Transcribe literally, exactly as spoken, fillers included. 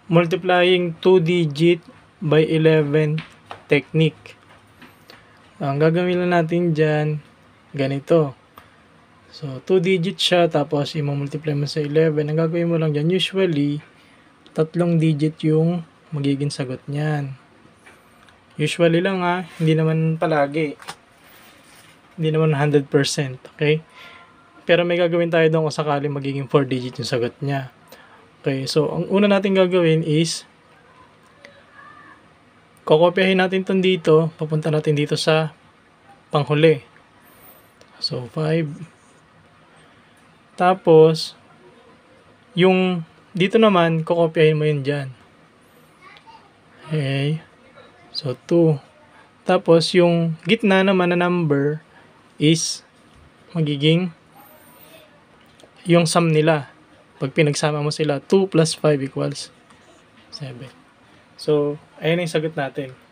multiplying two digit by eleven technique. Ang gagawin lang natin dyan, ganito. So, two digit siya, tapos i-multiply mo sa eleven. Ang gagawin mo lang dyan, usually, tatlong digit yung magiging sagot niyan. Usually lang ha, hindi naman palagi. Hindi naman one hundred percent, okay? Pero may gagawin tayo doon kung sakali magiging four digit yung sagot niya. Okay, so ang una natin gagawin is kokopyahin natin itong dito, papunta natin dito sa panghuli. So, five. Tapos, yung dito naman, kokopyahin mo yun dyan. Okay. So, two. Tapos, yung gitna naman na number is magiging yung sum nila. Pag pinagsama mo sila, two plus five equals seven. So, ayan yung sagot natin.